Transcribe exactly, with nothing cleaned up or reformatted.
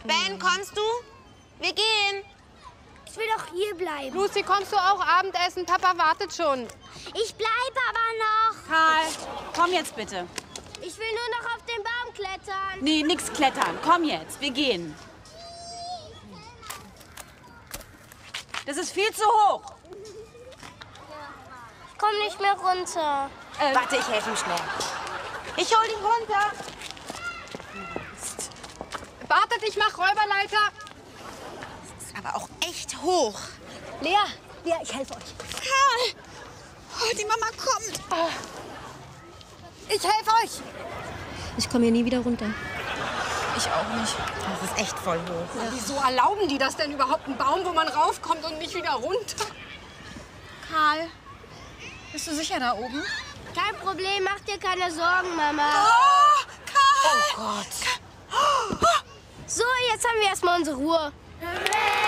Ben, kommst du? Wir gehen. Ich will doch hier bleiben. Lucy, kommst du auch Abendessen? Papa wartet schon. Ich bleibe aber noch. Karl, komm jetzt bitte. Ich will nur noch auf den Baum klettern. Nee, nix klettern. Komm jetzt, wir gehen. Das ist viel zu hoch. Ich komm nicht mehr runter. Äh, Warte, ich helfe ihm schnell. Ich hol dich runter. Wartet, ich mach Räuberleiter. Das ist aber auch echt hoch. Lea, Lea, ich helfe euch. Karl! Oh, die Mama kommt. Ich helfe euch. Ich komme hier nie wieder runter. Ich auch nicht. Das ist echt voll hoch. Ja. Wieso erlauben die das denn überhaupt? Ein Baum, wo man raufkommt und nicht wieder runter? Karl, bist du sicher da oben? Kein Problem, mach dir keine Sorgen, Mama. Oh, Karl! Oh Gott. So, jetzt haben wir erstmal unsere Ruhe. Hooray!